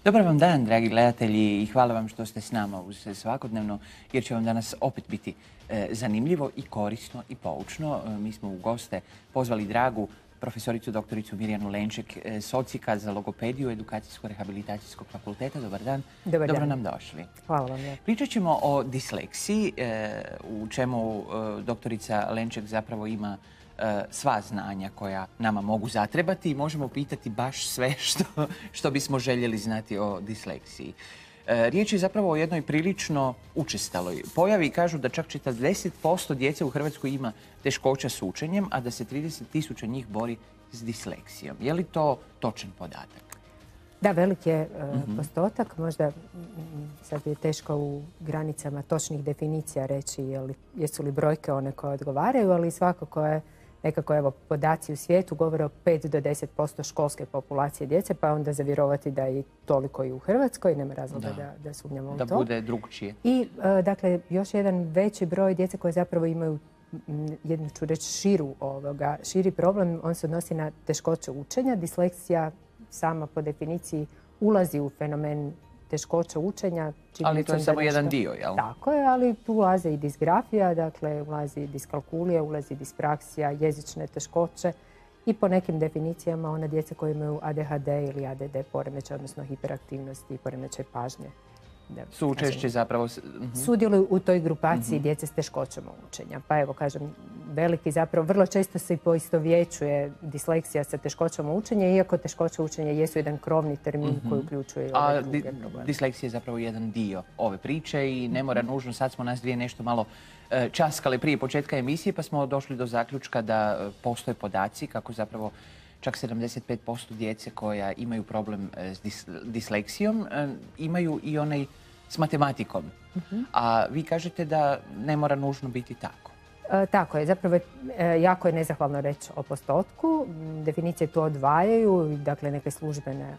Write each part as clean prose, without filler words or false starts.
Dobar vam dan, dragi gledatelji, i hvala vam što ste s nama uz svakodnevno, jer će vam danas opet biti zanimljivo i korisno i poučno. Mi smo u goste pozvali dragu profesoricu doktoricu Mirjanu Lenček, socijka za logopediju Edukacijsko-rehabilitacijskog fakulteta. Dobar dan. Dobro nam došli. Hvala vam. Pričat ćemo o disleksiji, u čemu doktorica Lenček zapravo ima sva znanja koja nama mogu zatrebati i možemo pitati baš sve što bismo željeli znati o disleksiji. Riječ je zapravo o jednoj prilično učestaloj pojavi. Kažu da čak 40% djece u Hrvatskoj ima teškoća s učenjem, a da se 30.000 njih bori s disleksijom. Je li to točan podatak? Da, velik je postotak. Možda sad je teško u granicama točnih definicija reći jesu li brojke one koje odgovaraju, ali svakako je nekako, evo, podaci u svijetu govore o 5 do 10% školske populacije djece, pa onda za vjerovati da je toliko i u Hrvatskoj, nema razloga da sumnjamo u to. Da bude drugčije. I, dakle, još jedan veći broj djece koje zapravo imaju jednu, ću reći, širi problem, on se odnosi na teškoće učenja. Disleksija sama po definiciji ulazi u fenomen teškoća učenja. Ali to je samo jedan dio, jel? Tako je, ali tu ulaze i disgrafija, dakle ulazi diskalkulija, ulazi dispraksija, jezične teškoće i po nekim definicijama ona djeca koja imaju ADHD ili ADD poremećaj, odnosno hiperaktivnost i poremećaj pažnje. Su češće zapravo... Sudjeluju u toj grupaciji djece s teškoćama učenja. Pa evo, kažem, veliki zapravo, vrlo često se i poistovjećuje disleksija sa teškoćama učenja, iako teškoće učenja jesu jedan krovni termin koji uključuje i ove druge probleme. Disleksija je zapravo jedan dio ove priče i ne mora nužno, sad smo nas dvije nešto malo časkali prije početka emisije, pa smo došli do zaključka da postoje podaci kako zapravo čak 75% djece koja imaju problem s disleksijom imaju i onaj s matematikom. A vi kažete da ne mora nužno biti tako. Tako je. Zapravo jako je nezahvalno reći o postotku. Definicije to odvajaju, dakle neke službene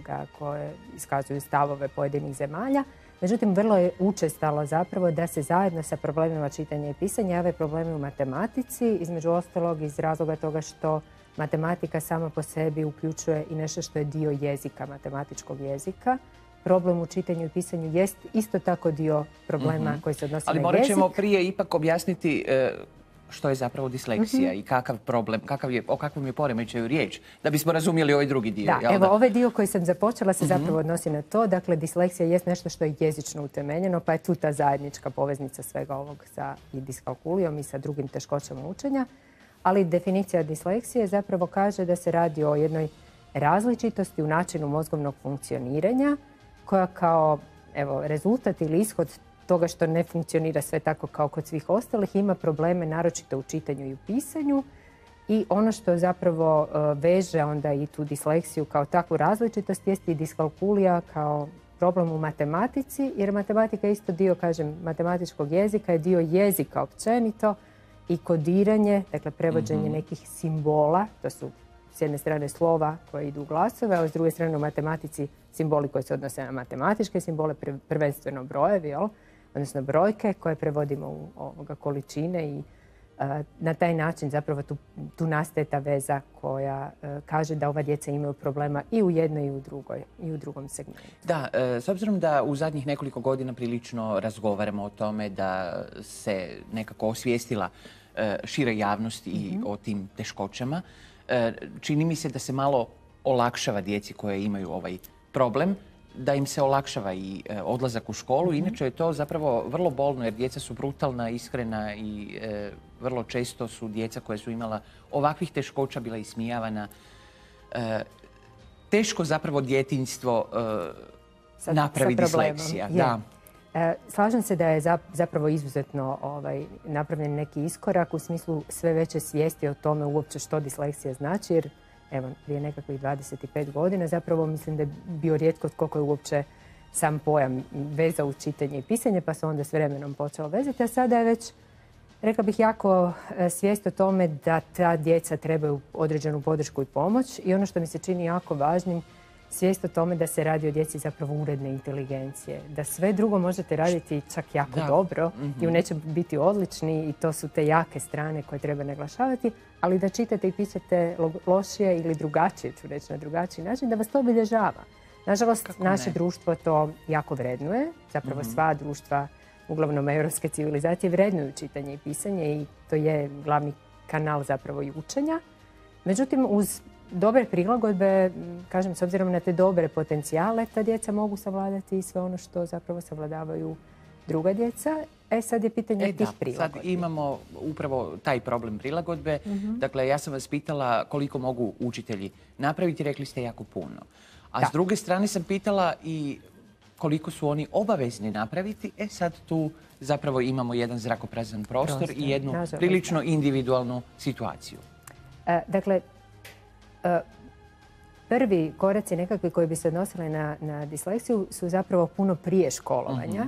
koje iskazuju stavove pojedinih zemalja. Međutim, vrlo je učestalo zapravo da se zajedno sa problemima čitanja i pisanja jave problemi u matematici, između ostalog iz razloga toga što matematika sama po sebi uključuje i nešto što je dio jezika, matematičkog jezika. Problem u čitanju i pisanju jest isto tako dio problema koji se odnosi na jezik. Ali morat ćemo prije ipak objasniti što je zapravo disleksija i kakav problem, o kakvom je poremećaju riječ, da bismo razumjeli ovaj drugi dio. Da, evo, ovaj dio koji sam započela se zapravo odnosi na to. Dakle, disleksija jest nešto što je jezično utemeljeno, pa je tu ta zajednička poveznica svega ovog sa i diskalkulijom i sa drugim teškoćama učenja. Ali definicija disleksije zapravo kaže da se radi o jednoj različitosti u načinu mozgovnog funkcioniranja koja kao rezultat ili ishod toga što ne funkcionira sve tako kao kod svih ostalih ima probleme naročito u čitanju i u pisanju. I ono što zapravo veže onda i tu disleksiju kao takvu različitost jest i diskalkulija kao problem u matematici, jer matematika je isto dio, kažem, matematičkog jezika, je dio jezika općenito. I kodiranje, dakle prevođenje nekih simbola, to su s jedne strane slova koje idu u glasove, a s druge strane u matematici simboli koji se odnose na matematičke simbole, prvenstveno brojevi, odnosno brojke koje prevodimo u količine i na taj način zapravo tu nastaje ta veza koja kaže da ova djeca imaju problema i u jednoj i u drugom segmentu. Da, s obzirom da u zadnjih nekoliko godina prilično razgovaramo o tome da se nekako osvijestila šire javnosti i o tim teškoćama, čini mi se da se malo olakšava djeci koje imaju ovaj problem, da im se olakšava i odlazak u školu. Inače je to zapravo vrlo bolno jer djeca su brutalna, iskrena i vrlo često su djeca koja su imala ovakvih teškoća bila ismijavana. Teško zapravo djetinjstvo napravi disleksija. Da. Slažem se da je zapravo izuzetno napravljen neki iskorak u smislu sve veće svijesti o tome uopće što disleksija znači, jer evo, prije nekakvih 25 godina zapravo mislim da je bio rijetko tko je uopće sam pojam vezao u čitanje i pisanje, pa se onda s vremenom počelo vezati, a sada je već, rekla bih, jako svijest o tome da ta djeca trebaju određenu podršku i pomoć i ono što mi se čini jako važnim, svijest o tome da se radi o djeci zapravo uredne inteligencije. Da sve drugo možete raditi čak jako dobro i u nečem biti odlični i to su te jake strane koje treba naglašavati, ali da čitate i pišete lošije ili drugačije, ću reći na drugačiji način, da vas to obilježava. Nažalost, naše društvo to jako vrednuje. Zapravo sva društva, uglavnom europske civilizacije, vrednuju čitanje i pisanje i to je glavni kanal zapravo i učenja. Međutim, uz dobre prilagodbe, kažem, s obzirom na te dobre potencijale, ta djeca mogu savladati sve ono što zapravo savladavaju druga djeca. Sad je pitanje tih prilagodbi. Sad imamo upravo taj problem prilagodbe. Dakle, ja sam vas pitala koliko mogu učitelji napraviti, rekli ste jako puno. A s druge strane sam pitala i koliko su oni obavezni napraviti. Sad tu zapravo imamo jedan zrakoprazan prostor i jednu prilično individualnu situaciju. Dakle, prvi koraci nekakvi koji bi se odnosili na disleksiju su zapravo puno prije školovanja.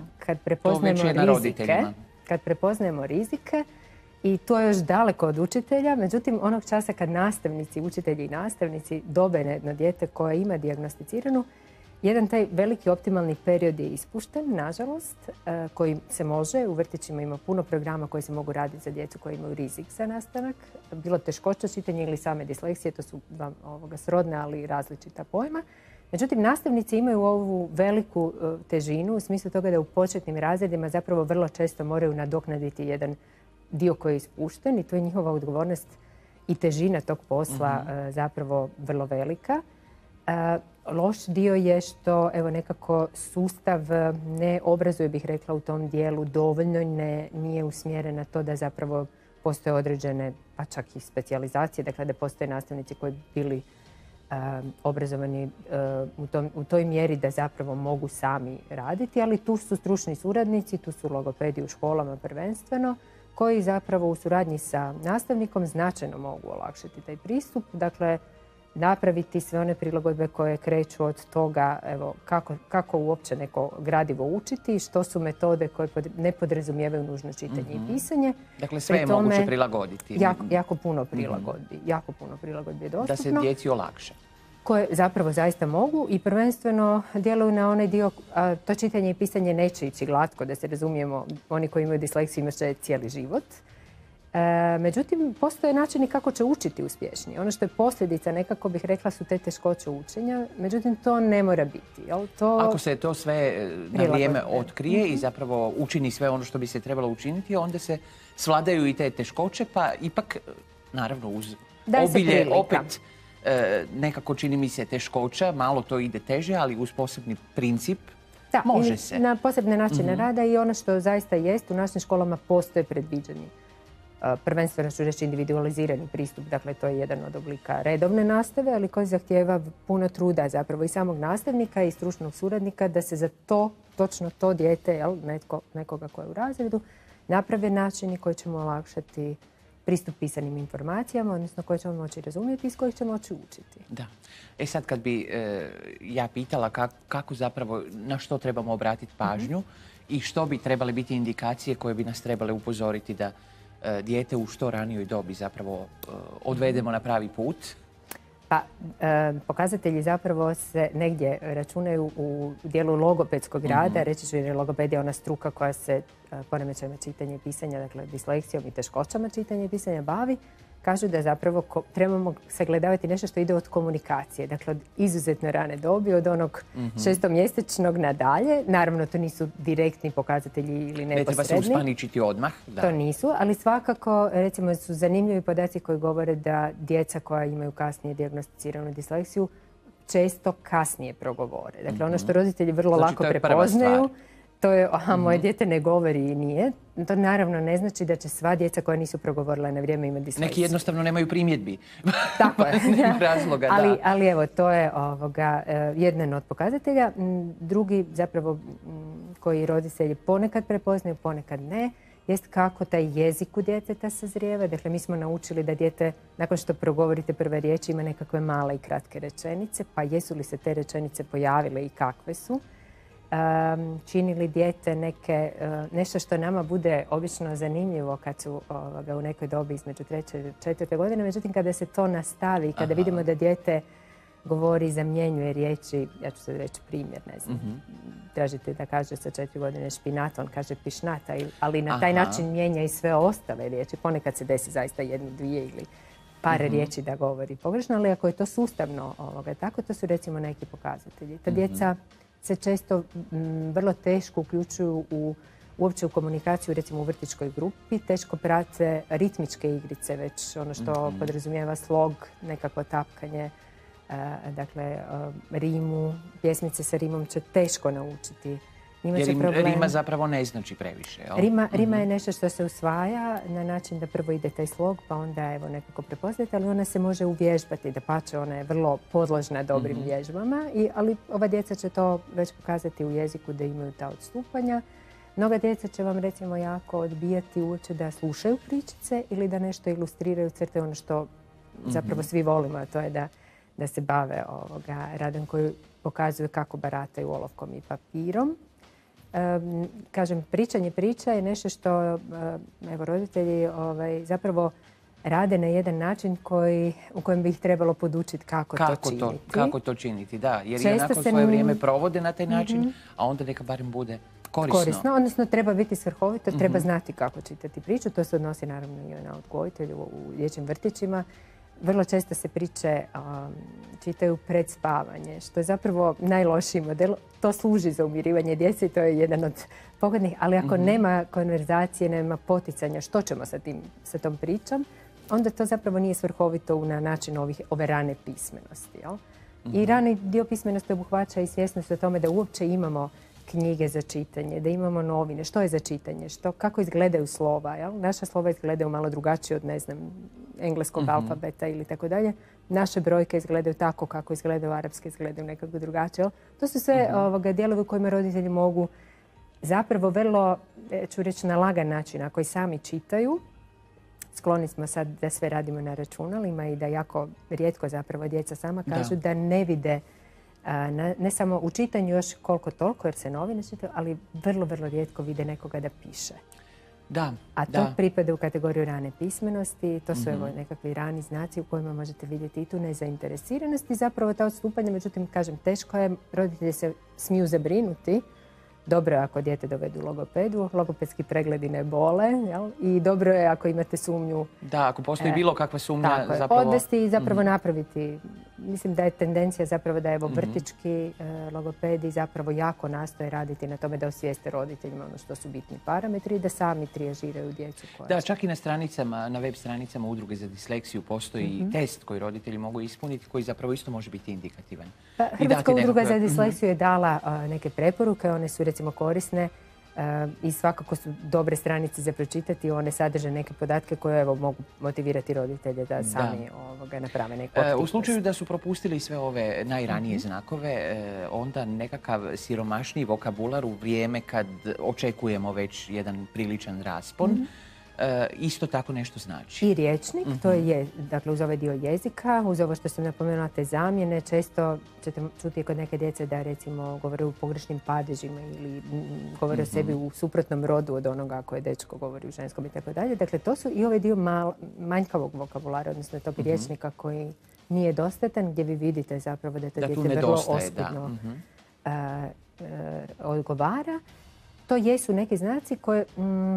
Kad prepoznajemo rizike i to je još daleko od učitelja. Međutim, onog časa kad nastavnici, učitelji i nastavnici dobe na jedno dijete koje ima dijagnosticiranu, jedan taj veliki optimalni period je ispušten, nažalost, koji se može. U vrtićima ima puno programa koji se mogu raditi za djecu koji imaju rizik za nastanak. Bilo teškoća čitanja ili same disleksije, to su srodne, ali različita pojma. Međutim, nastavnici imaju ovu veliku težinu u smislu toga da u početnim razredima zapravo vrlo često moraju nadoknaditi jedan dio koji je ispušten i to je njihova odgovornost i težina tog posla zapravo vrlo velika. Loš dio je što nekako sustav ne obrazuje, bih rekla, u tom dijelu dovoljno, nije usmjeren na to da zapravo postoje određene, pa čak i specijalizacije, dakle da postoje nastavnici koji bi bili obrazovani u toj mjeri da zapravo mogu sami raditi, ali tu su stručni suradnici, tu su logopedi u školama prvenstveno, koji zapravo u suradnji sa nastavnikom značajno mogu olakšati taj pristup. Dakle, napraviti sve one prilagodbe koje kreću od toga kako uopće neko gradivo učiti, što su metode koje ne podrazumijevaju nužno čitanje i pisanje. Dakle, sve je moguće prilagoditi. Jako puno prilagodbi. Jako puno prilagodbi je dostupno. Da se djeci olakša. Koje zapravo zaista mogu i prvenstveno djeluju na onaj dio, to čitanje i pisanje neće ići glatko, da se razumijemo, oni koji imaju disleksiju imat će cijeli život. Međutim, postoje načini kako će učiti uspješnije. Ono što je posljedica, nekako bih rekla, su te teškoće učenja. Međutim, to ne mora biti. Ako se to sve na vrijeme otkrije i zapravo učini sve ono što bi se trebalo učiniti, onda se svladaju i te teškoće, pa ipak, naravno, uz obilje opet nekako čini mi se teškoća, malo to ide teže, ali uz posebni princip može se. Na posebne načine rada i ono što zaista jest, u našim školama postoje predviđeni. Prvenstveno ću reći individualizirani pristup, dakle to je jedan od oblika redovne nastave, ali koji zahtijeva puno truda zapravo i samog nastavnika i stručnog suradnika da se za to, točno to dijete, nekoga ko je u razredu, naprave načini koji će mu olakšati pristup pisanim informacijama, odnosno koje ćemo moći razumjeti i s kojih će moći učiti. Da. Sad kad bi ja pitala kako zapravo, na što trebamo obratiti pažnju i što bi trebale biti indikacije koje bi nas trebale upozoriti da dijete u što ranijoj dobi zapravo odvedemo na pravi put? Pa, pokazatelji zapravo se negdje računaju u dijelu logopedskog rada. Reći ću jer je logopedija ona struka koja se poremećajima čitanja i pisanja, dakle disleksijom i teškoćama čitanja i pisanja bavi. Kažu da zapravo trebamo sagledavati nešto što ide od komunikacije. Dakle, od izuzetno rane dobi, od onog šestomjesečnog nadalje. Naravno, to nisu direktni pokazatelji ili neposredni. Ne treba se uspaničiti odmah. Da. To nisu, ali svakako, recimo, su zanimljivi podaci koji govore da djeca koja imaju kasnije dijagnosticiranu disleksiju često kasnije progovore. Dakle, ono što roditelji vrlo lako prepoznaju, to je, moje dijete ne govori i nije. To naravno ne znači da će sva djeca koja nisu progovorila na vrijeme imati disleksiju. Neki jednostavno nemaju primjedbi. Tako je. Razloga, ali evo, to je jedan od pokazatelja. Drugi, zapravo, koji roditelji ponekad prepoznaju, ponekad ne, jest kako taj jezik u djeteta sazrijeva. Dakle, mi smo naučili da dijete, nakon što progovorite prve riječi, ima nekakve male i kratke rečenice, pa jesu li se te rečenice pojavile i kakve su. Čini li dijete nešto što nama bude obično zanimljivo kad su u nekoj dobi između 3. i 4. godine. Međutim, kada se to nastavi, kada vidimo da dijete govori, zamjenjuje riječi, ja ću sad reći primjer, ne znam, tražite da kaže sa 4 godine špinat, on kaže pišnata, ali na taj način mijenja i sve ostale riječi. Ponekad se desi zaista jednu, dvije ili par riječi da govori pogrešno, ali ako je to sustavno tako, to su recimo neki pokazatelji. Ta djeca se često vrlo teško uključuju uopće u komunikaciju, recimo u vrtićkoj grupi, teško prate ritmičke igrice, već ono što podrazumijeva slog, nekakvo tapkanje, dakle rimu, pjesmice sa rimom će teško naučiti. Jer rima zapravo ne znači previše, jel? Rima je nešto što se usvaja na način da prvo ide taj slog, pa onda evo nekako prepoznati, ali ona se može uvježbati, dapače, ona je vrlo podložna dobrim vježbama, ali ova djeca će to već pokazati u jeziku da imaju ta odstupanja. Mnoga djeca će vam recimo jako odbijati uopće da slušaju pričice ili da nešto ilustriraju, crte ono što zapravo svi volimo, a to je da se bave radom koji pokazuje kako barataju olovkom i papirom. Kažem, pričanje priča je nešto što roditelji zapravo rade na jedan način u kojem bi ih trebalo podučiti kako to činiti. Kako to činiti, da. Jer i onako svoje vrijeme provode na taj način, a onda neka barem bude korisno. Odnosno treba biti svrhovito, treba znati kako čitati priču. To se odnosi naravno i na odgojitelju u dječjim vrtićima. Vrlo često se priče čitaju pred spavanje, što je zapravo najlošiji model. To služi za umirivanje djece i to je jedan od pogodnih, ali ako nema konverzacije, nema poticanja što ćemo sa tom pričom, onda to zapravo nije svrhovito na način ove rane pismenosti. Jel? I rani dio pismenosti obuhvaća i svjesnost o tome da uopće imamo knjige za čitanje, da imamo novine. Što je za čitanje? Kako izgledaju slova? Jel? Naša slova izgledaju malo drugačije od, ne znam, engleskog alfabeta ili tako dalje. Naše brojke izgledaju tako kako izgledaju arapske, izgledaju nekako drugačije. Jel? To su sve dijelovi u kojima roditelji mogu zapravo vrlo, ću reći, na lagan način, ako i sami čitaju. Skloni smo sad da sve radimo na računalima i da jako rijetko zapravo djeca sama kažu da ne vide ne samo u čitanju još koliko toliko, jer se novine čitaju, ali vrlo, vrlo rijetko vide nekoga da piše. A to pripada u kategoriju rane pismenosti. To su nekakvi rani znaci u kojima možete vidjeti i tu nezainteresiranost i zapravo ta odstupanja. Međutim, kažem, teško je, roditelji se smiju zabrinuti. Dobro je ako dijete dovedu logopedu, logopedski pregledi ne bole, jel? I dobro je ako imate sumnju. Da, ako postoji bilo kakva sumnja zapravo. Odvesti i zapravo napraviti. Mislim da je tendencija zapravo da vrtićki logopedi zapravo jako nastoje raditi na tome da osvijeste roditeljima ono što su bitni parametri i da sami trijažiraju djecu. Da, čak i na web stranicama Udruge za disleksiju postoji test koji roditelji mogu ispuniti koji zapravo isto može biti indikativan. Hrvatska udruga za disleksiju je dala neke preporuke, one su recimo korisne i svakako su dobre stranice za pročitati. One sadrže neke podatke koje mogu motivirati roditelje da sami naprave neku aktivnost. U slučaju da su propustili sve ove najranije znakove, onda nekakav siromašniji vokabular u vrijeme kad očekujemo već jedan priličan raspon, isto tako nešto znači. I rječnik, to je, dakle, uz ovaj dio jezika, uz ovo što sam napomenula, te zamjene, često ćete čuti kod neke djece da recimo govore u pogrešnim padežima ili govore o sebi u suprotnom rodu od onoga koje dečko govori u ženskom i tako dalje. Dakle, to su i ovaj dio manjkavog vokabulara, odnosno tog rječnika koji nije dostatan, gdje vi vidite zapravo da to dijete vrlo oskudno odgovara. To jesu neki znaci koje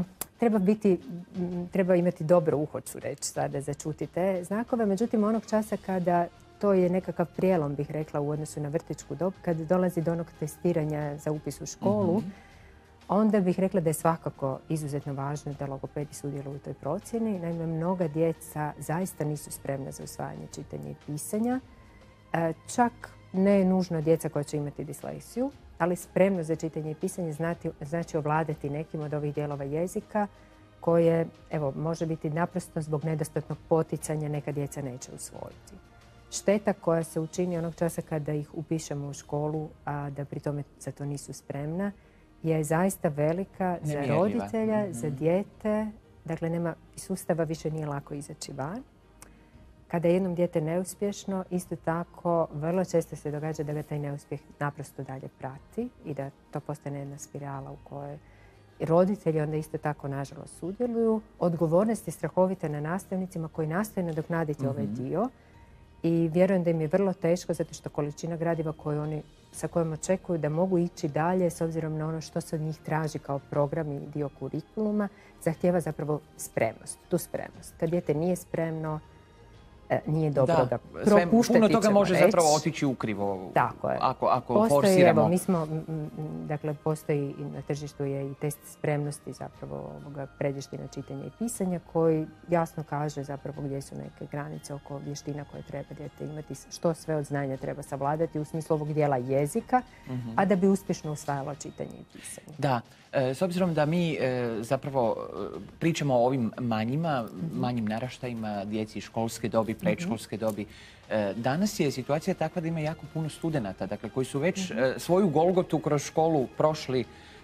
treba imati dobro uho, ću reći sada, začuti te znakove. Međutim, onog časa kada to je nekakav prijelom, bih rekla, u odnosu na vrtićku dob, kada dolazi do onog testiranja za upis u školu, onda bih rekla da je svakako izuzetno važno da logopedi sudjeluju u toj procjeni. Naime, mnoga djeca zaista nisu spremna za usvajanje čitanja i pisanja. Čak ne nužno djeca koja će imati disleksiju, ali spremno za čitanje i pisanje znači ovladati nekim od ovih dijelova jezika koje, evo, može biti naprosto zbog nedostatnog poticanja neka djeca neće usvojiti. Šteta koja se učini onog časa kada ih upišemo u školu, a da pri tome za to nisu spremna, je zaista velika za roditelja, za dijete. Dakle, nema sustava, više nije lako izaći van. Kada je jednom dijete neuspješno, isto tako vrlo često se događa da ga taj neuspjeh naprosto dalje prati i da to postane jedna spirala u kojoj roditelji onda isto tako nažalost sudjeluju. Odgovornost je strahovita na nastavnicima koji nastoje nadoknaditi ovaj dio i vjerujem da im je vrlo teško zato što količina gradiva sa kojom očekuju da mogu ići dalje s obzirom na ono što se od njih traži kao program i dio kurikuluma, zahtijeva zapravo spremnost, tu spremnost. Kad dijete nije spremno, nije dobro ga propuštati. Puno toga može zapravo otići ukrivo. Tako je. Ako forsiramo. Evo, mi smo, dakle, postoji na tržištu je i test spremnosti zapravo ovoga predvještina čitanja i pisanja koji jasno kaže zapravo gdje su neke granice oko vještina koje treba dijete imati, što sve od znanja treba savladati u smislu ovog dijela jezika, a da bi uspješno usvajalo čitanje i pisanje. Da. S obzirom da mi zapravo pričamo o ovim manjim naraštajima, djeci školske dobi, predškolske dobi, danas je situacija takva da ima jako puno studenata, dakle, koji su već svoju golgotu kroz školu prošli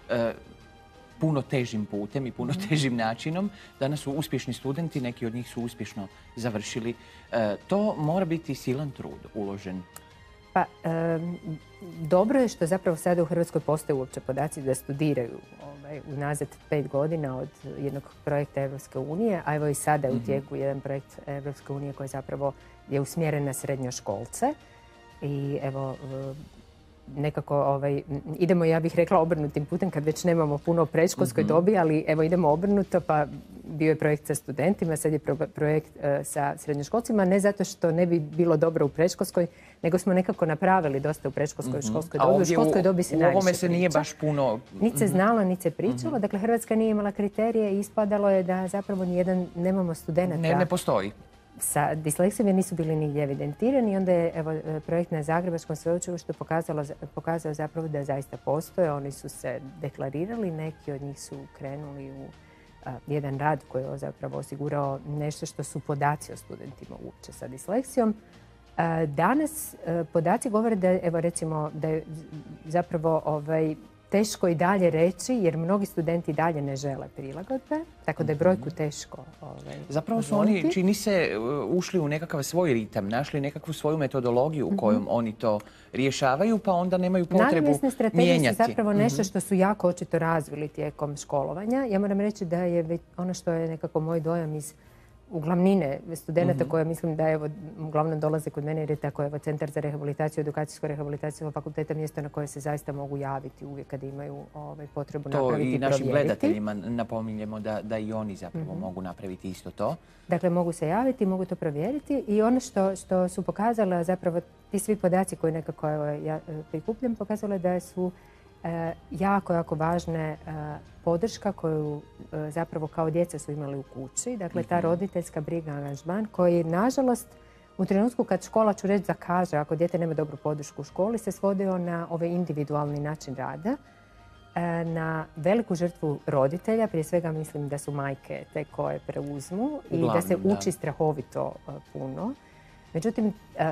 puno težim putem i puno težim načinom. Danas su uspješni studenti, neki od njih su uspješno završili. To mora biti silan trud uložen. Pa, dobro je što zapravo sada u Hrvatskoj postoje uopće podaci da studiraju unazad 5 godina od jednog projekta Evropske unije, a evo i sada je u tijeku jedan projekt Evropske unije koji zapravo je usmjeren na srednjoškolce. I evo, nekako idemo, ja bih rekla, obrnutim putem kad već nemamo puno u predškolskoj dobi, ali evo idemo obrnuto, pa bio je projekt sa studentima, sad je projekt sa srednjoškolcima, ne zato što ne bi bilo dobro u predškolskoj, nego smo nekako napravili dosta u predškolskoj i školskoj dobi. U školskoj dobi se najviše priča. U ovome se nije baš puno... Niti se znalo, niti se pričalo. Dakle, Hrvatska nije imala kriterije i ispadalo je da zapravo nijedan nemamo studenta. Ne postoji. Sa disleksijom jer nisu bili nigdje evidentirani. Onda je projekt na Zagrebačkom sveučilištu pokazao zapravo da zaista postoje. Oni su se deklarirali, neki od njih su krenuli u jedan rad koji je zapravo osigurao nešto što su podaci o studentima uopće sa disleksijom. Danas podaci govore da, evo recimo, da je zapravo teško i dalje reći, jer mnogi studenti dalje ne žele prilagodbe, tako da je brojku teško zapravo su oni, čini se, ušli u nekakav svoj ritam, našli nekakvu svoju metodologiju u kojom oni to rješavaju, pa onda nemaju potrebu mijenjati. Nadomjesne strategije su zapravo nešto što su jako očito razvili tijekom školovanja. Ja moram reći da je ono što je nekako moj dojam iz uglavnine studenta koje mislim da evo uglavnom dolaze kod mene jer je tako Centar za rehabilitaciju, edukacijsko rehabilitacijskog fakulteta mjesto na koje se zaista mogu javiti uvijek kad imaju potrebu napraviti i provjeriti. To i našim gledateljima napominjemo da i oni zapravo mogu napraviti isto to. Dakle, mogu se javiti, mogu to provjeriti i ono što su pokazala zapravo ti svi podaci koje nekako ja prikupljam, pokazalo da su jako važne podrška koju zapravo kao djeca su imali u kući. Dakle, ta roditeljska briga, angažman koji, nažalost, u trenutku kad škola, ću reći, zakaže, ako dijete nema dobru podršku u školi, se svodio na ovaj individualni način rada, na veliku žrtvu roditelja. Prije svega mislim da su majke te koje preuzmu i da se uči strahovito puno. Međutim,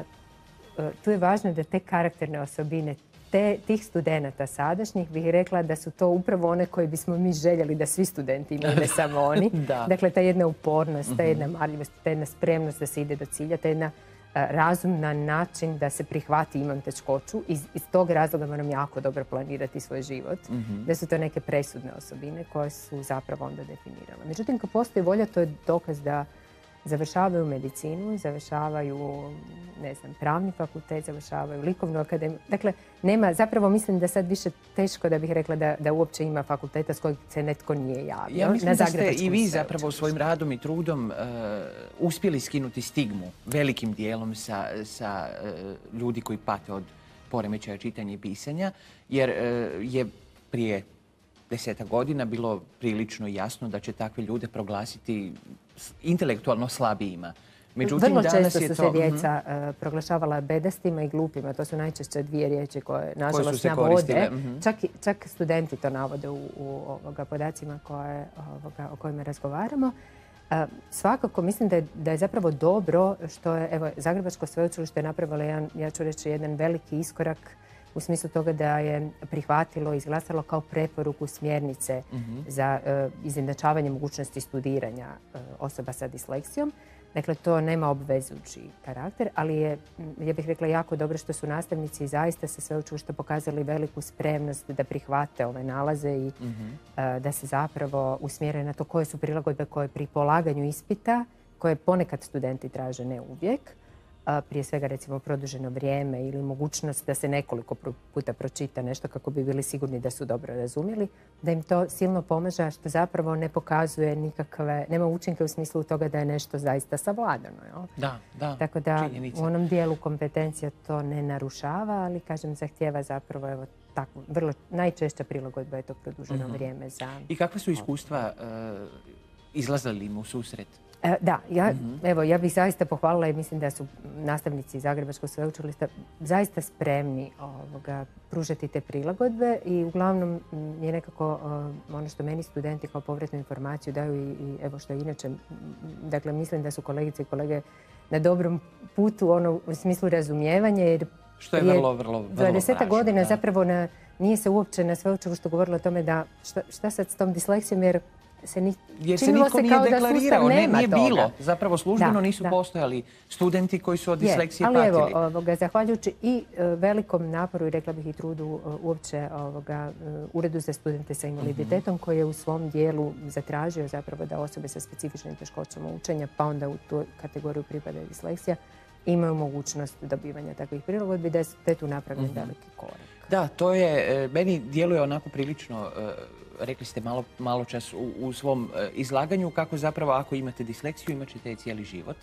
tu je važno da te karakterne osobine tih studenata sadašnjih bih rekla da su to upravo one koje bismo mi željeli da svi studenti imaju, ne samo oni. Dakle, ta jedna upornost, ta jedna marljivost, ta jedna spremnost da se ide do cilja, ta jedna razumna način da se prihvati imam teškoću. Iz tog razloga moram jako dobro planirati svoj život. Da su to neke presudne osobine koje su zapravo onda definirale. Međutim, kad postoji volja, to je dokaz da završavaju medicinu, završavaju, ne znam, pravni fakultet, završavaju likovnu akademiju. Dakle, nema, zapravo mislim da sad više teško da bih rekla da uopće ima fakulteta s kojeg se netko nije javio. Ja mislim da ste i vi zapravo svojim radom i trudom uspjeli skinuti stigmu velikim dijelom sa ljudi koji pate od poremećaja čitanja i pisanja, jer je prije 10 godina bilo prilično jasno da će takve ljude proglasiti intelektualno slabijima. Međutim, vrlo često su se djeca proglašavala bedastima i glupima. To su najčešće dvije riječi koje, nažalost, navode. Čak studenti to navode u podacima o kojima razgovaramo. Svakako mislim da je zapravo dobro što je, evo, Zagrebačko sveučilište napravilo ja ću reći, jedan veliki iskorak u smislu toga da je prihvatilo i izglasalo kao preporuku smjernice za izjednačavanje mogućnosti studiranja osoba sa disleksijom. Dakle, to nema obvezujući karakter, ali je, ja bih rekla, jako dobro što su nastavnici zaista sa sveučilišta pokazali veliku spremnost da prihvate ove nalaze i da se zapravo usmjere na to koje su prilagodbe koje pri polaganju ispita, koje ponekad studenti traže, ne uvijek, prije svega recimo produženo vrijeme ili mogućnost da se nekoliko puta pročita nešto kako bi bili sigurni da su dobro razumjeli, da im to silno pomaže, što zapravo ne pokazuje nikakve, nema učinke u smislu toga da je nešto zaista savladano. Jel? Da, tako da činjenica. U onom dijelu kompetencija to ne narušava, ali kažem zahtijeva zapravo evo tako, najčešća prilagodba je to produženo vrijeme za... I kakva su iskustva izlazili im u susret? Da, ja bih zaista pohvalila i mislim da su nastavnici Zagrebačkog sveučilišta zaista spremni pružati te prilagodbe i uglavnom je nekako ono što meni studenti kao povratnu informaciju daju i evo što je inače, dakle mislim da su kolegice i kolege na dobrom putu u smislu razumijevanja jer što je vrlo 20 godina zapravo nije se uopće na sveučilištu govorilo o tome da šta sad s tom disleksijom jer se nitko nije deklarirao, nije bilo. Zapravo službeno nisu postojali studenti koji su od disleksije patili. Ali evo, zahvaljujući i velikom naporu i rekla bih i trudu uopće Uredu za studente sa invaliditetom koji je u svom dijelu zatražio zapravo da osobe sa specifičnim teškoćama učenja pa onda u tu kategoriju pripada disleksija imaju mogućnost dobivanja takvih prilagodbi da je tu napravljen veliki korak. Da, to je, meni djeluje onako prilično, rekli ste malo čas u svom izlaganju, kako zapravo ako imate disleksiju imat ćete je cijeli život.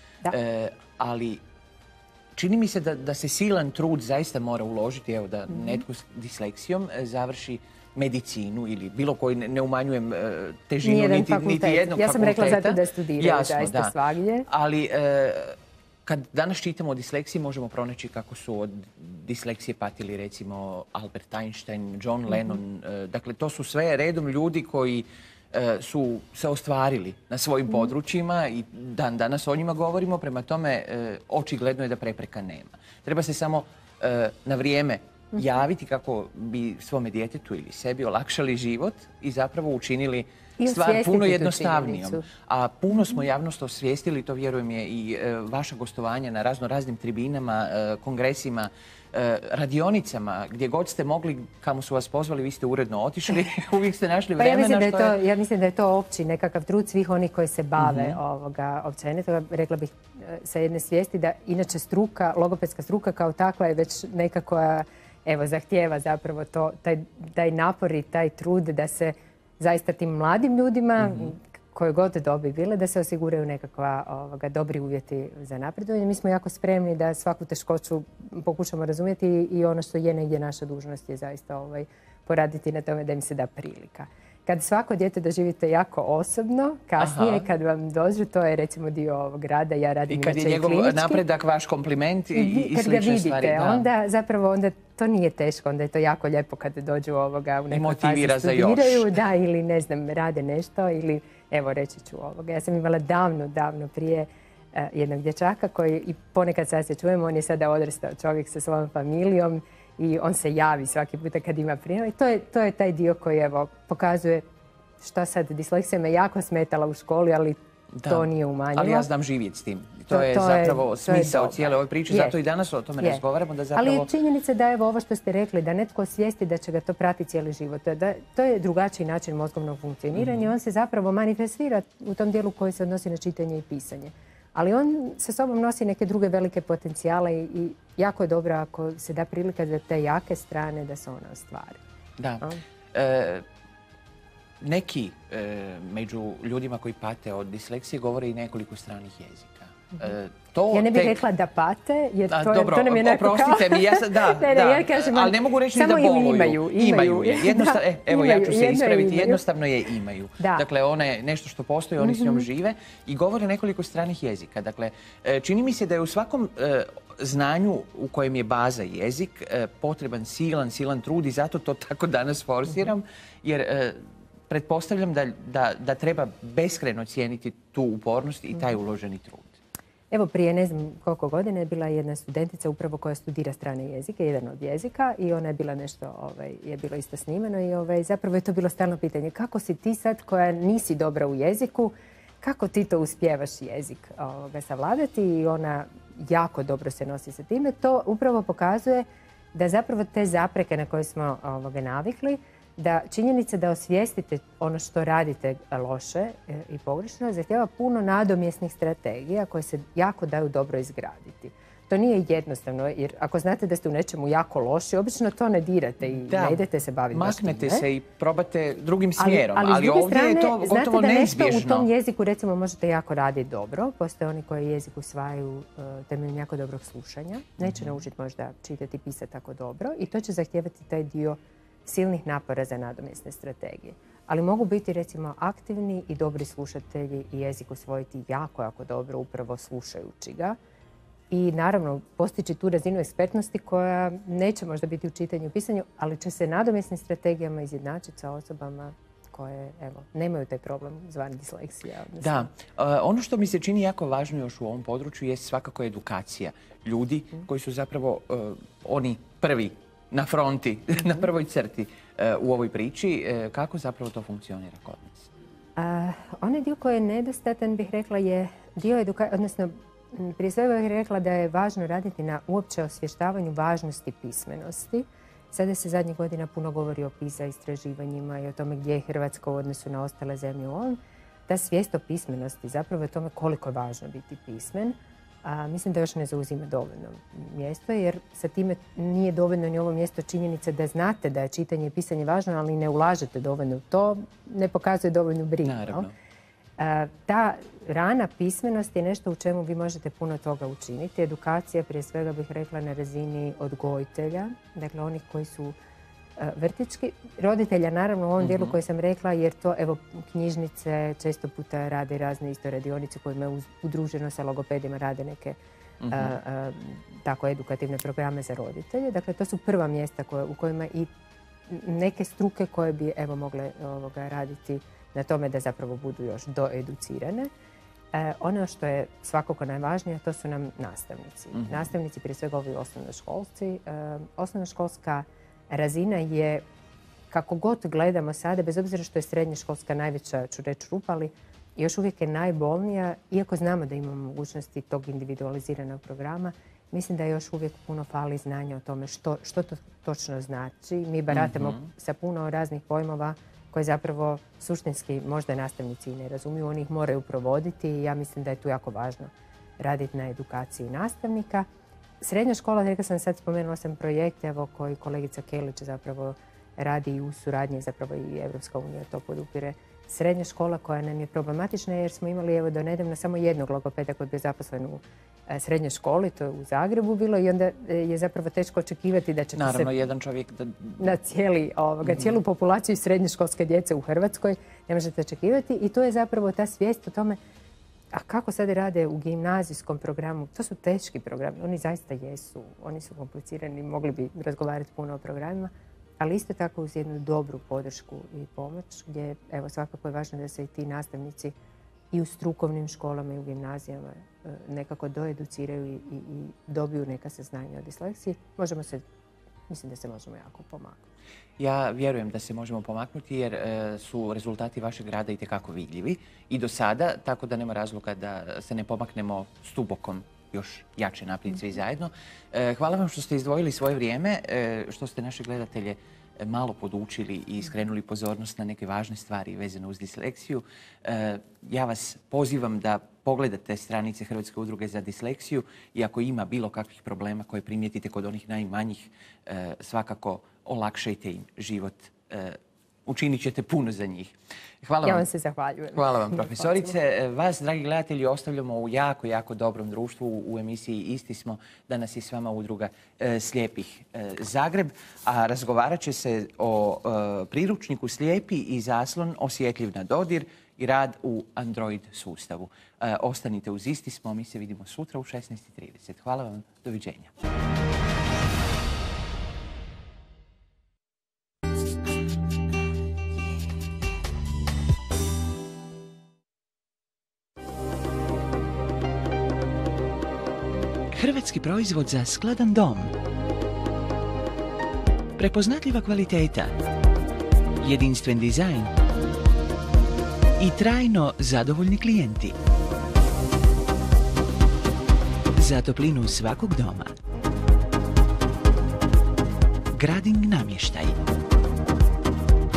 Ali čini mi se da se silan trud zaista mora uložiti, evo da netko s disleksijom završi medicinu ili bilo koji, ne umanjujem težinu niti jednog fakulteta. Ja sam rekla zato da studiraju zaista svagdje. Ali kad danas čitamo o disleksiji možemo pronaći kako su od disleksije patili recimo Albert Einstein, John Lennon. Dakle, to su sve redom ljudi koji su se ostvarili na svojim područjima i dan danas o njima govorimo. Prema tome, očigledno je da prepreka nema. Treba se samo na vrijeme javiti kako bi svome djetetu ili sebi olakšali život i zapravo učinili stvar puno jednostavnijom. A puno smo javnost osvijestili, to vjerujem je i vaša gostovanja na raznim tribinama, kongresima, radionicama, gdje god ste mogli, kamo su vas pozvali, vi ste uredno otišli, uvijek ste našli vremena. Ja mislim da je to opći nekakav trud svih onih koji se bave općenito. Rekla bih sa jedne svijesti da inače struka, logopedska struka kao takva je već nekako, evo, zahtijeva zapravo taj napor i taj trud da se zaista tim mladim ljudima, koje god dobi bile, da se osiguraju nekakva dobri uvjeti za napredovanje. Mi smo jako spremni da svaku teškoću pokušamo razumjeti i ono što je negdje naša dužnost je zaista poraditi na tome da im se da prilika. Kad svako dijete doživite jako osobno, kasnije kad vam dođu, to je recimo dio ovog rada, ja radim inače i klinički. I kad je njegov napredak vaš kompliment i slične stvari. Onda zapravo to nije teško, onda je to jako lijepo kad dođu u nekoj fazi studiraju, da, ili ne znam, rade nešto ili evo reći ću Ja sam imala davno prije jednog dječaka koji i ponekad sad se čujemo, on je sada odrastao čovjek sa svojom familijom i on se javi svaki puta kad ima prijava i to je taj dio koji pokazuje šta sad disleksija me jako smetala u školi, ali to nije umanjilo. Ali ja znam živjeti s tim. To je zapravo smisao cijele ove priče, zato i danas o tome razgovaramo. Ali činjenica da je ovo što ste rekli, da netko osvijesti da će ga to pratiti cijeli život. To je drugačiji način mozgovnog funkcioniranja. On se zapravo manifestira u tom dijelu koji se odnosi na čitanje i pisanje. Ali on sa sobom nosi neke druge velike potencijale i jako je dobro ako se da prilika za te jake strane da se ona ostvari. Da. Neki među ljudima koji pate od disleksije govore i nekoliko stranih jezika. Ja ne bih rekla da pate, jer to nam je nekako... Oprostite mi, ali ne mogu reći ni da boluju. Imaju je. Evo, ja ću se ispraviti. Jednostavno je imaju. Dakle, ona je nešto što postoji, oni s njom žive i govore nekoliko stranih jezika. Dakle, čini mi se da je u svakom znanju u kojem je baza jezik potreban silan trud i zato to tako danas forsiram, jer pretpostavljam da treba beskrajno cijeniti tu upornost i taj uloženi trud. Evo prije ne znam koliko godina je bila jedna studentica upravo koja studira strane jezike, jedan od jezika i ona je bila nešto, je bilo isto snimano i zapravo je to bilo stalno pitanje kako si ti sad koja nisi dobra u jeziku, kako ti to uspijevaš jezik savladati i ona jako dobro se nosi sa time. To upravo pokazuje da zapravo te zapreke na koje smo navikli da činjenica da osvijestite ono što radite loše i pogrešno zahtjeva puno nadomjesnih strategija koje se jako daju dobro izgraditi. To nije jednostavno, jer ako znate da ste u nečemu jako loši, obično to ne dirate i ne idete se baviti baš time. Maknete se i probate drugim smjerom, ali s druge ovdje strane, je to gotovo znate da neizbježno. nešto u tom jeziku recimo možete jako raditi dobro. Postoje oni koji jezik usvajaju temeljem jako dobrog slušanja. Neće naučiti možda čitati i pisati tako dobro i to će zahtijevati taj dio silnih napora za nadomjesne strategije. Ali mogu biti recimo aktivni i dobri slušatelji i jezik usvojiti jako, jako dobro upravo slušajući ga. I naravno postići tu razinu ekspertnosti koja neće možda biti u čitanju i pisanju, ali će se nadomjesnim strategijama izjednačiti sa osobama koje nemaju taj problem zvan disleksija. Da, ono što mi se čini jako važno još u ovom području je svakako edukacija ljudi koji su zapravo oni prvi na fronti, na prvoj crti u ovoj priči. Kako zapravo to funkcionira kod nas? Onaj dio koji je nedostatan, bih rekla, je dio edukacije, odnosno prije svega bih rekla da je važno raditi na uopće osvještavanju važnosti pismenosti. Sada se zadnjih godina puno govori o PISA istraživanjima i o tome gdje je Hrvatska u odnosu na ostale zemlje u ovom. Ta svijest o pismenosti zapravo je o tome koliko je važno biti pismen. Mislim da još ne zauzima dovoljno mjesto, jer sa time nije dovoljno ni ovo mjesto činjenice da znate da je čitanje i pisanje važno, ali ne ulažete dovoljno u to, ne pokazuje dovoljnu brigu. Naravno. Ta rana pismenost je nešto u čemu vi možete puno toga učiniti. Edukacija, prije svega bih rekla, na razini odgojitelja, dakle onih koji su vrtićki, roditelja naravno u ovom dijelu koji sam rekla, jer to, evo, knjižnice često puta rade razne isto radionice kojima udruženo sa logopedima rade neke tako edukativne programe za roditelje. Dakle, to su prva mjesta u kojima i neke struke koje bi mogle raditi na tome da zapravo budu još doeducirane. Ono što je svakako najvažnije, to su nam nastavnici. Nastavnici, prije svega ovi osnovnoškolci. Osnovnoškolska razina je, kako god gledamo sada, bez obzira što je srednjoškolska najveća, ću reći, rupa, ali još uvijek je najbolnija, iako znamo da imamo mogućnosti tog individualiziranog programa, mislim da još uvijek puno fali znanja o tome što to točno znači. Mi baratamo sa puno raznih pojmova koje zapravo suštinski možda nastavnici i ne razumiju. Oni ih moraju provoditi i ja mislim da je tu jako važno raditi na edukaciji nastavnika. Srednja škola, rekla sam sad, spomenula sam projekt koji kolegica Kelić zapravo radi i u suradnji, zapravo i Evropska unija to podupire. Srednja škola koja nam je problematična jer smo imali do nedavno samo jednog logopeda koji je bio zaposlen u srednjoj školi, to je u Zagrebu bilo, i onda je zapravo teško očekivati da će naravno jedan čovjek na cijelu populaciju srednjoškolske djece u Hrvatskoj ne možete očekivati, i to je zapravo ta svijest o tome a kako sad rade u gimnazijskom programu. To su teški programi, oni zaista jesu, oni su komplicirani, mogli bi razgovarati puno o programima, ali isto tako uz jednu dobru podršku i pomoć, gdje svakako je važno da se i ti nastavnici i u strukovnim školama i u gimnazijama nekako doeduciraju i dobiju neka saznanja o disleksiji. Mislim da se možemo jako pomaknuti. Ja vjerujem da se možemo pomaknuti jer su rezultati vašeg rada itekako vidljivi i do sada, tako da nema razloga da se ne pomaknemo stubokom još jače naprijed svi zajedno. Hvala vam što ste izdvojili svoje vrijeme, što ste naše gledatelje malo podučili i skrenuli pozornost na neke važne stvari vezane uz disleksiju. Ja vas pozivam da pogledate stranice Hrvatske udruge za disleksiju i ako ima bilo kakvih problema koje primijetite kod onih najmanjih, svakako olakšajte im život. Učinit ćete puno za njih. Ja vam se zahvaljujem. Hvala vam, profesorice. Vas, dragi gledatelji, ostavljamo u jako, jako dobrom društvu u emisiji Isti smo. Danas je s vama udruga Slijepih Zagreb, a razgovarat će se o priručniku Slijepi i zaslon osjetljiv na dodir i rad u Android sustavu. Ostanite uz Isti smo, mi se vidimo sutra u 16:30. Hvala vam, doviđenja. Hrvatski proizvod za skladan dom. Prepoznatljiva kvaliteta, jedinstven dizajn i trajno zadovoljni klijenti. Za toplinu svakog doma. Grading namještaj.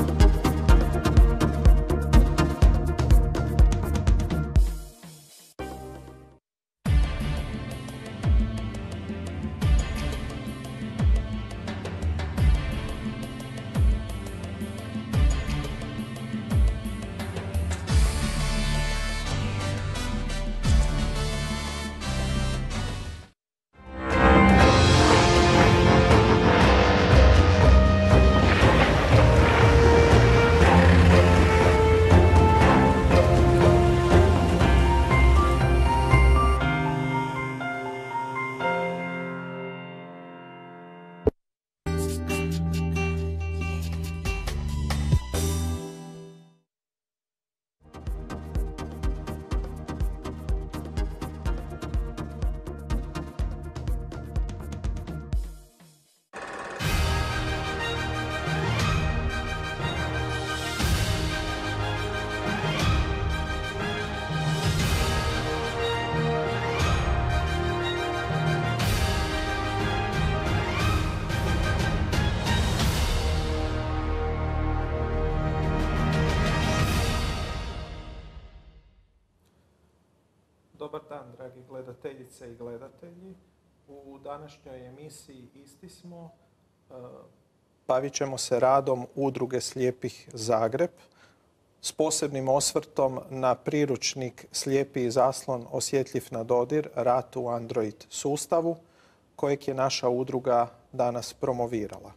dragi gledateljice i gledatelji. U današnjoj emisiji Isti smo. Bavit ćemo se radom Udruge slijepih Zagreb s posebnim osvrtom na priručnik Slijepi zaslon osjetljiv na dodir, rad u Android sustavu, kojeg je naša udruga danas promovirala.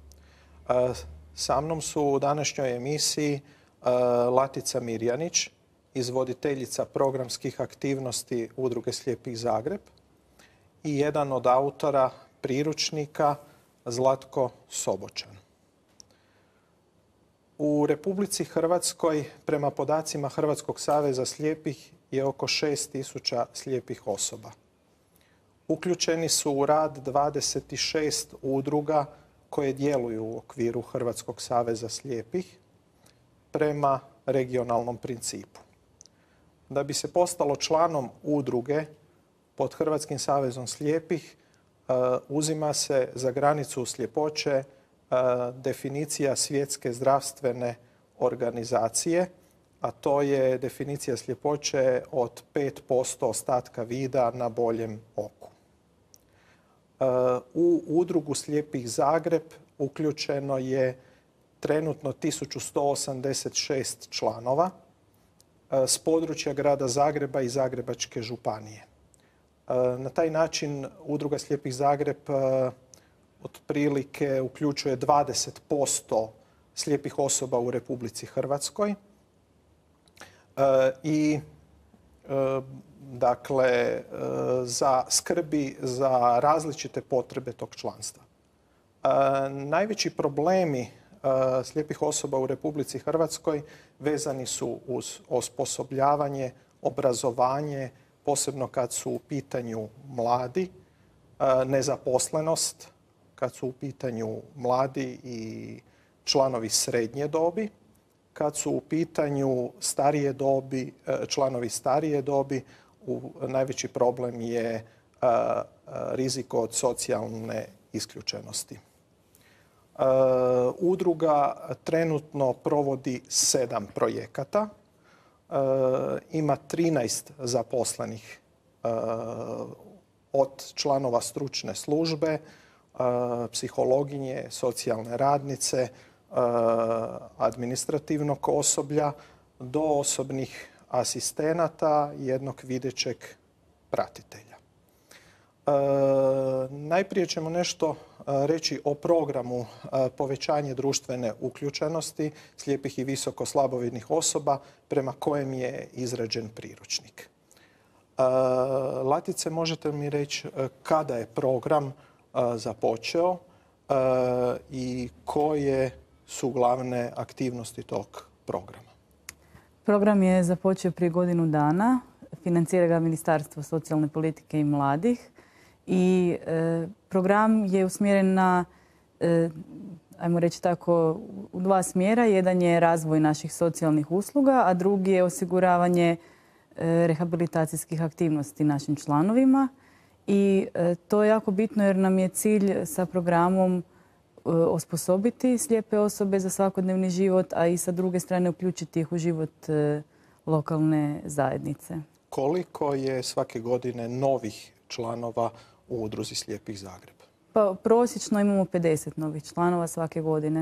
Sa mnom su u današnjoj emisiji Latica Mirjanić, izvoditeljica programskih aktivnosti Udruge slijepih Zagreb, i jedan od autora priručnika Zlatko Soboćan. U Republici Hrvatskoj, prema podacima Hrvatskog saveza slijepih, je oko 6.000 slijepih osoba. Uključeni su u rad 26 udruga koje djeluju u okviru Hrvatskog saveza slijepih prema regionalnom principu. Da bi se postalo članom udruge pod Hrvatskim savezom slijepih, uzima se za granicu sljepoće definicija Svjetske zdravstvene organizacije, a to je definicija sljepoće od 5% ostatka vida na boljem oku. U Udrugu slijepih Zagreb uključeno je trenutno 1186 članova s područja grada Zagreba i Zagrebačke županije. Na taj način Udruga slijepih Zagreb otprilike uključuje 20% slijepih osoba u Republici Hrvatskoj i dakle za skrbi za različite potrebe tog članstva. Najveći problemi slijepih osoba u Republici Hrvatskoj vezani su uz osposobljavanje, obrazovanje, posebno kad su u pitanju mladi, nezaposlenost, kad su u pitanju mladi i članovi srednje dobi, kad su u pitanju starije dobi, članovi starije dobi, najveći problem je rizik od socijalne isključenosti. Udruga trenutno provodi 7 projekata. Ima 13 zaposlenih od članova stručne službe, psihologinje, socijalne radnice, administrativnog osoblja do osobnih asistenata i jednog videćeg pratitelja. Najprije ćemo nešto reći o programu povećanje društvene uključenosti slijepih i visoko slabovidnih osoba prema kojem je izrađen priručnik. Latice, možete mi reći kada je program započeo i koje su glavne aktivnosti tog programa? Program je započeo prije godinu dana. Financira ga Ministarstvo socijalne politike i mladih. I program je usmjeren na, ajmo reći tako, u 2 smjera. Jedan je razvoj naših socijalnih usluga, a drugi je osiguravanje rehabilitacijskih aktivnosti našim članovima. I to je jako bitno jer nam je cilj sa programom osposobiti slijepe osobe za svakodnevni život, a i sa druge strane uključiti ih u život lokalne zajednice. Koliko je svake godine novih članova u Udruzi slijepih Zagreb? Pa, prosječno imamo 50 novih članova svake godine.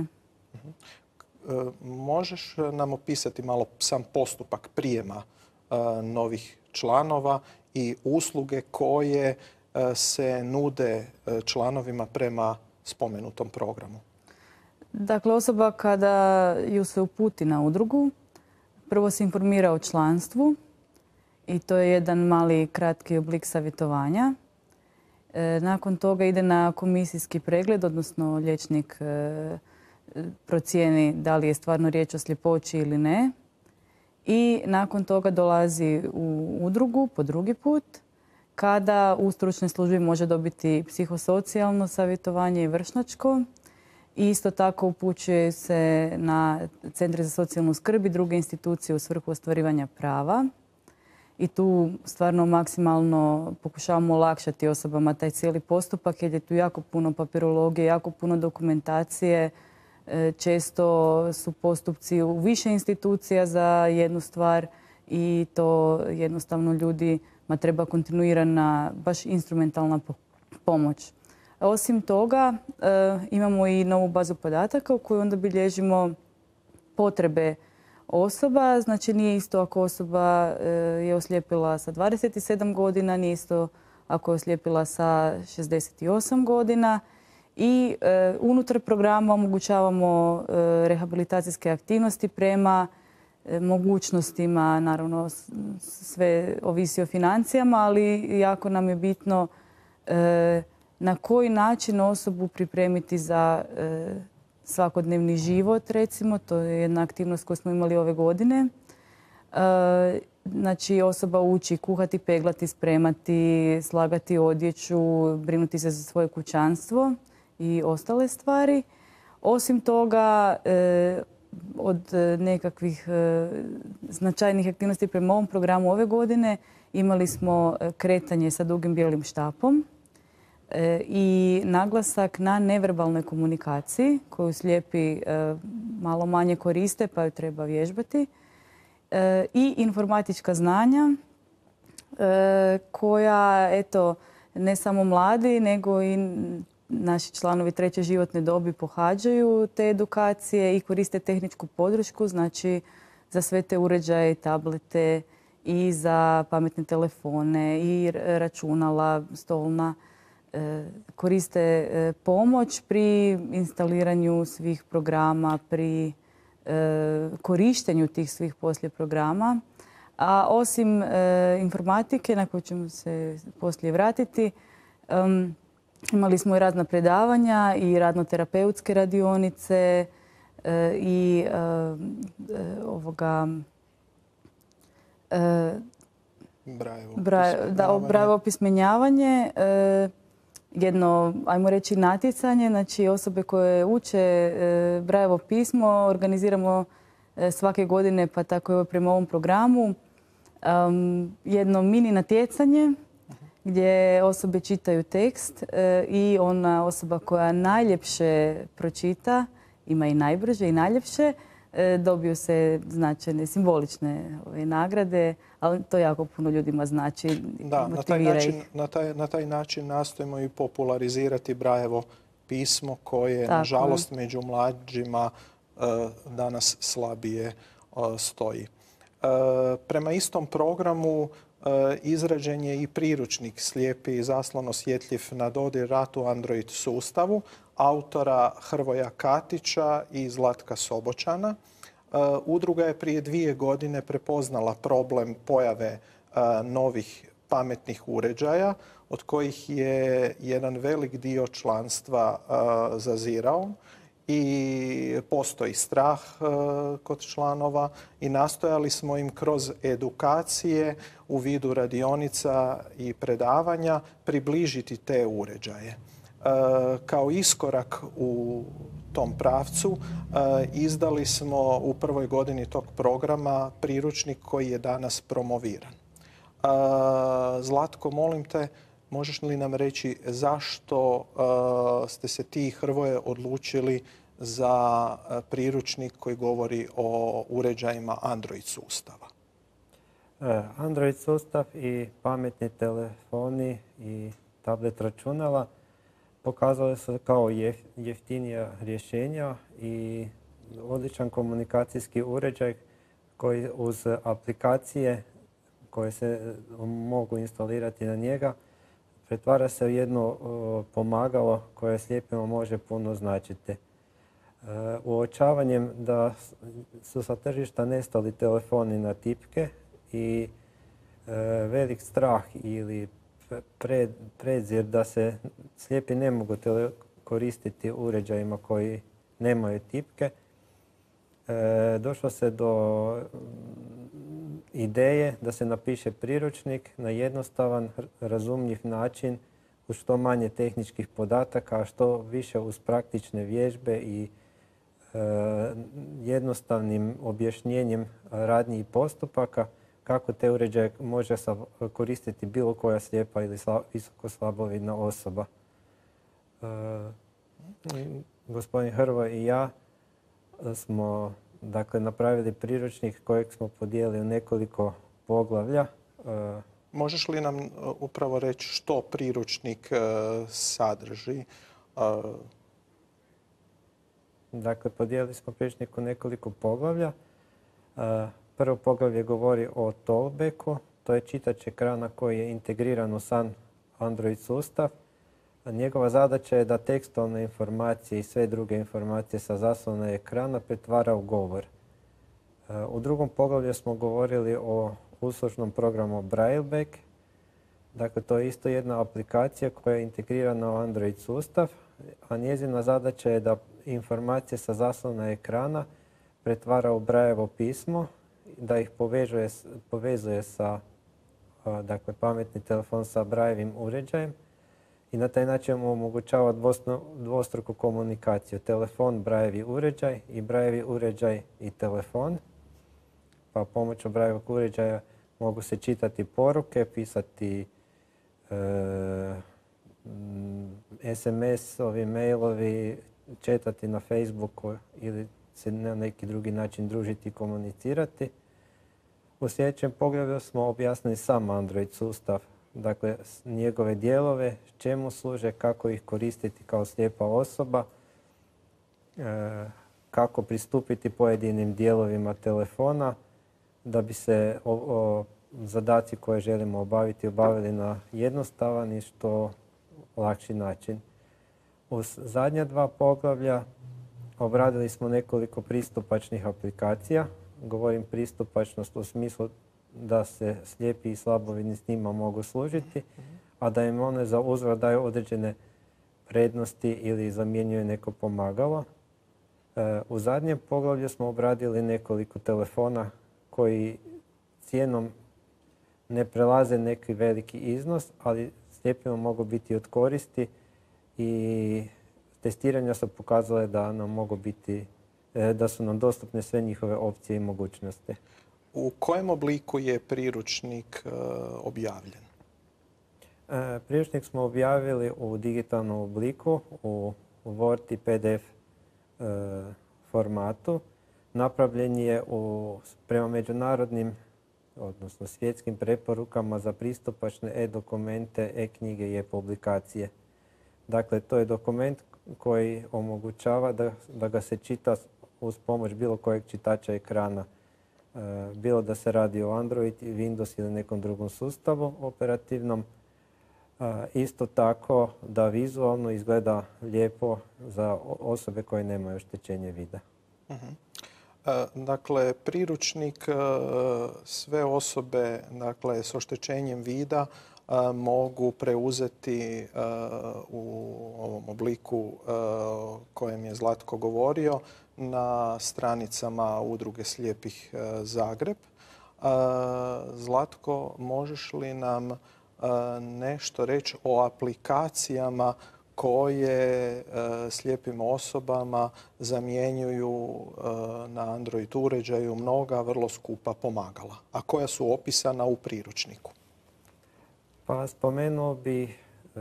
Možeš nam opisati malo sam postupak prijema novih članova i usluge koje se nude članovima prema spomenutom programu? Dakle, osoba kada ju se uputi na udrugu, prvo se informira o članstvu i to je jedan mali kratki oblik savjetovanja. Nakon toga ide na komisijski pregled, odnosno liječnik procijeni da li je stvarno riječ o sljepoći ili ne. I nakon toga dolazi u udrugu po drugi put, kada u stručnoj službi može dobiti psihosocijalno savjetovanje i vršnjačko. I isto tako upućuje se na centre za socijalnu skrb i druge institucije u svrhu ostvarivanja prava. I tu stvarno maksimalno pokušavamo olakšati osobama taj cijeli postupak jer je tu jako puno papirologije, jako puno dokumentacije. Često su postupci u više institucija za jednu stvar i to jednostavno ljudi treba kontinuirana, baš instrumentalna pomoć. Osim toga, imamo i novu bazu podataka u kojoj onda bilježimo potrebe osoba. Znači nije isto ako osoba je oslijepila sa 27 godina, nije isto ako je oslijepila sa 68 godina. I unutar programa omogućavamo rehabilitacijske aktivnosti prema mogućnostima. Naravno, sve ovisi o financijama, ali jako nam je bitno na koji način osobu pripremiti za svakodnevni život, recimo. To je jedna aktivnost koju smo imali ove godine. Znači, osoba uči kuhati, peglati, spremati, slagati odjeću, brinuti se za svoje kućanstvo i ostale stvari. Osim toga, od nekakvih značajnih aktivnosti prema ovom programu ove godine imali smo kretanje sa dugim bijelim štapom i naglasak na neverbalnoj komunikaciji koju slijepi malo manje koriste pa ju treba vježbati. I informatička znanja koja, eto, ne samo mladi nego i naši članovi treće životne dobi pohađaju te edukacije i koriste tehničku podršku, znači za sve te uređaje i tablete i za pametne telefone i računala stolna. Koriste pomoć pri instaliranju svih programa, pri korištenju tih svih poslije programa. A osim informatike, na koju ćemo se poslije vratiti, imali smo i razna predavanja i radnoterapeutske radionice i Brailleovo opismenjavanje. Jedno, ajmo reći, natjecanje. Znači, osobe koje uče Brailleovo pismo organiziramo svake godine, pa tako i prema ovom programu, jedno mini natjecanje gdje osobe čitaju tekst i ona osoba koja najljepše pročita, ima i najbrže i najljepše, dobiju se značajne simbolične nagrade, ali to jako puno ljudima znači. Da, na taj način nastojimo i popularizirati Brailleovo pismo koje, nažalost, među mlađima danas slabije stoji. Prema istom programu izrađen je i priručnik Slijepi i zaslono osjetljiv na dodir ratu Android sustavu autora Hrvoja Katića i Zlatka Soboćana. Udruga je prije 2 godine prepoznala problem pojave novih pametnih uređaja, od kojih je jedan velik dio članstva zazirao i postoji strah kod članova i nastojali smo im kroz edukacije u vidu radionica i predavanja približiti te uređaje. Kao iskorak u tom pravcu izdali smo u prvoj godini tog programa priručnik koji je danas promoviran. Zlatko, molim te, možeš li nam reći zašto ste se ti, Hrvoje, odlučili za priručnik koji govori o uređajima Android sustava? Android sustav i pametni telefoni i tablet računala pokazali su kao jeftinija rješenja i odličan komunikacijski uređaj koji uz aplikacije koje se mogu instalirati na njega pretvara se u jedno pomagalo koje slijepima može puno značiti. Uočavanjem da su sa tržišta nestali telefoni na tipke i velik strah ili predzir da se slijepi ne mogu koristiti uređajima koji nemaju tipke, došlo se do ideje da se napiše priručnik na jednostavan, razumljiv način uz što manje tehničkih podataka, a što više uz praktične vježbe i jednostavnim objašnjenjem radnji i postupaka kako te uređaje može koristiti bilo koja slijepa ili visoko slabovidna osoba. Gospodin Hrvoje i ja smo napravili priručnik kojeg smo podijelili u nekoliko poglavlja. Možeš li nam upravo reći što priručnik sadrži? Dakle, podijelili smo priručnik u nekoliko poglavlja. Prvo poglavlje govori o Talkbacku. To je čitač ekrana koji je integriran u sam Android sustav. Njegova zadaća je da tekstualne informacije i sve druge informacije sa zaslona ekrana pretvara u govor. U drugom poglavlju smo govorili o uslužnom programu Brailleback. Dakle, to je isto jedna aplikacija koja je integrirana u Android sustav, a njezina zadaća je da informacije sa zaslona ekrana pretvara u Braillevo pismo, da ih povezuje sa pametni telefon sa Braillovim uređajem i na taj način mu omogućava dvostruku komunikaciju. Telefon, Braillevi uređaj i Braillevi uređaj i telefon. Pa pomoću Braillovog uređaja mogu se čitati poruke, pisati SMS-ovi, mailovi, četati na Facebooku ili se na neki drugi način družiti i komunicirati. U sljedećem poglavlju smo objasnili sam Android sustav, dakle njegove dijelove, čemu služe, kako ih koristiti kao slijepa osoba, kako pristupiti pojedinim dijelovima telefona da bi se zadaci koje želimo obavili na jednostavan i što lakši način. Uz zadnja dva poglavlja obradili smo nekoliko pristupačnih aplikacija. Govorim pristupačnost u smislu da se slijepi i slabovidni s njima mogu služiti, a da im one za uzvrat daju određene prednosti ili zamjenjuje neko pomagalo. U zadnjem poglavlju smo obradili nekoliko telefona koji cijenom ne prelaze neki veliki iznos, ali slijepima mogu biti od koristi i testiranja su pokazale da su nam dostupne sve njihove opcije i mogućnosti. U kojem obliku je priručnik objavljen? Priručnik smo objavili u digitalnom obliku, u Word i PDF formatu. Napravljen je prema međunarodnim, odnosno svjetskim preporukama za pristupačne e-dokumente, e-knjige i e-publikacije. Dakle, to je dokument koji omogućava da ga se čita uz pomoć bilo kojeg čitača ekrana. Bilo da se radi o Android, Windows ili nekom drugom sustavu operativnom. Isto tako da vizualno izgleda lijepo za osobe koje nemaju oštećenje vida. Dakle, priručnik sve osobe s oštećenjem vida mogu preuzeti u ovom obliku kojem je Zlatko govorio na stranicama Udruge slijepih Zagreb. Zlatko, možeš li nam nešto reći o aplikacijama koje slijepim osobama zamjenjuju na Android uređaju mnoga vrlo skupa pomagala, a koja su opisana u priručniku? Pa spomenuo bih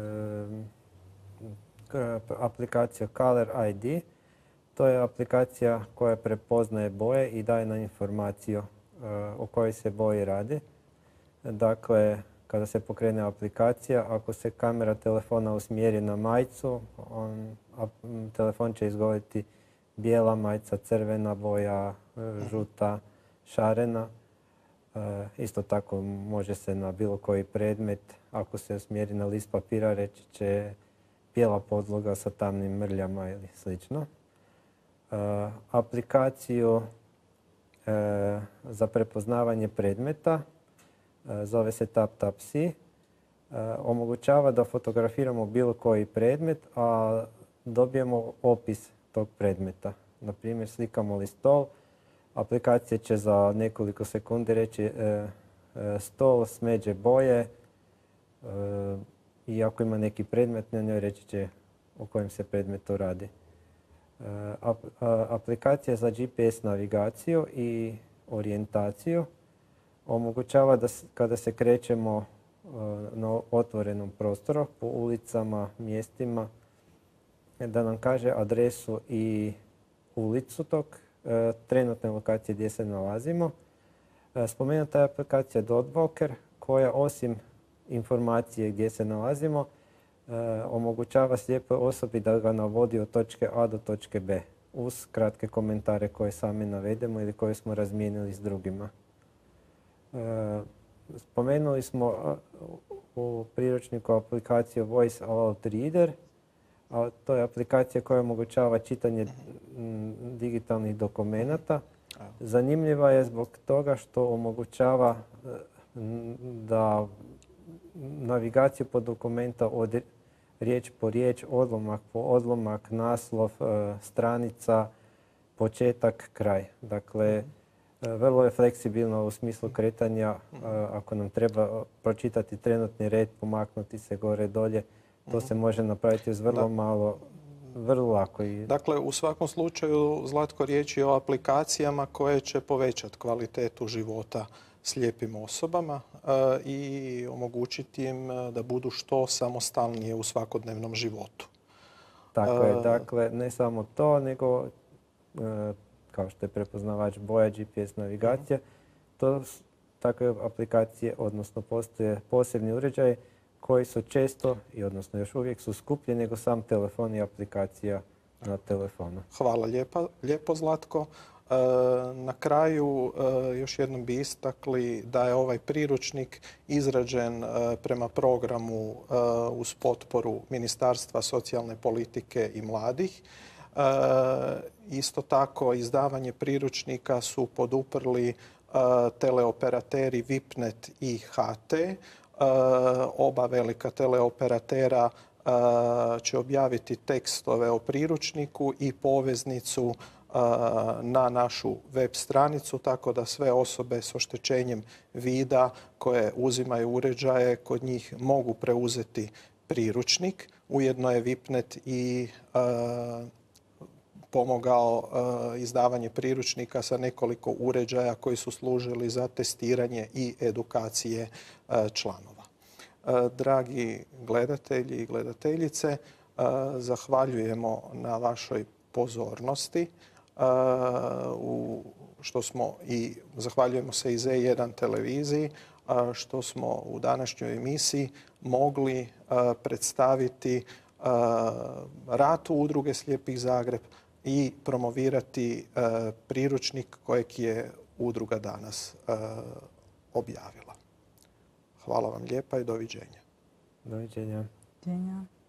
aplikaciju Color ID. To je aplikacija koja prepoznaje boje i daje nam informaciju o kojoj se boji radi. Dakle, kada se pokrene aplikacija, ako se kamera telefona usmjeri na majicu, telefon će izgovoriti bijela majica, crvena boja, žuta, šarena. Isto tako može se na bilo koji predmet, ako se usmjeri na list papira, reći će bijela podloga sa tamnim mrljama ili slično. Aplikaciju za prepoznavanje predmeta zove se TapTapSee. Omogućava da fotografiramo bilo koji predmet, a dobijemo opis tog predmeta. Na primjer, slikamo li stol, aplikacija će za nekoliko sekundi reći stol smeđe boje i ako ima neki predmet na njoj reći će o kojem se predmetu radi. Aplikacija za GPS navigaciju i orijentaciju omogućava da kada se krećemo na otvorenom prostoru po ulicama, mjestima, da nam kaže adresu i ulicu tog trenutne lokacije gdje se nalazimo. Spomenuta je aplikacija Dotwalker koja osim informacije gdje se nalazimo omogućava slijepoj osobi da ga navodi od točke A do točke B uz kratke komentare koje sami navedemo ili koje smo razmijenili s drugima. Spomenuli smo u priručniku aplikaciju Voice Aloud Reader, a to je aplikacija koja omogućava čitanje digitalnih dokumenata. Zanimljiva je zbog toga što omogućava da navigaciju po dokumenta od riječ po riječ, odlomak po odlomak, naslov, stranica, početak, kraj. Dakle, vrlo je fleksibilno u smislu kretanja. Ako nam treba pročitati trenutni red, pomaknuti se gore dolje, to se može napraviti uz vrlo malo, vrlo lako. Dakle, u svakom slučaju, Zlatko, riječ je o aplikacijama koje će povećati kvalitetu života slijepim osobama i omogućiti im da budu što samostalnije u svakodnevnom životu. Tako je, dakle, ne samo to, nego kao što je prepoznavač boja, GPS navigacija, takve aplikacije, odnosno postoje posebni uređaji koji su često i odnosno još uvijek su skuplji nego sam telefon i aplikacija na telefonu. Hvala lijepo Zlatko. Na kraju još jednom bi istakli da je ovaj priručnik izrađen prema programu uz potporu Ministarstva socijalne politike i mladih. Isto tako izdavanje priručnika su poduprli teleoperateri Vipnet i HT. Oba velika teleoperatera će objaviti tekstove o priručniku i poveznicu na našu web stranicu, tako da sve osobe s oštećenjem vida koje uzimaju uređaje kod njih mogu preuzeti priručnik. Ujedno je Vipnet i pomogao izdavanje priručnika sa nekoliko uređaja koji su služili za testiranje i edukacije članova. Dragi gledatelji i gledateljice, zahvaljujemo na vašoj pozornosti. Zahvaljujemo se i Z1 televiziji što smo u današnjoj emisiji mogli predstaviti rad Udruge slijepih Zagreb i promovirati priručnik kojeg je udruga danas objavila. Hvala vam lijepa i doviđenja. Doviđenja. Doviđenja.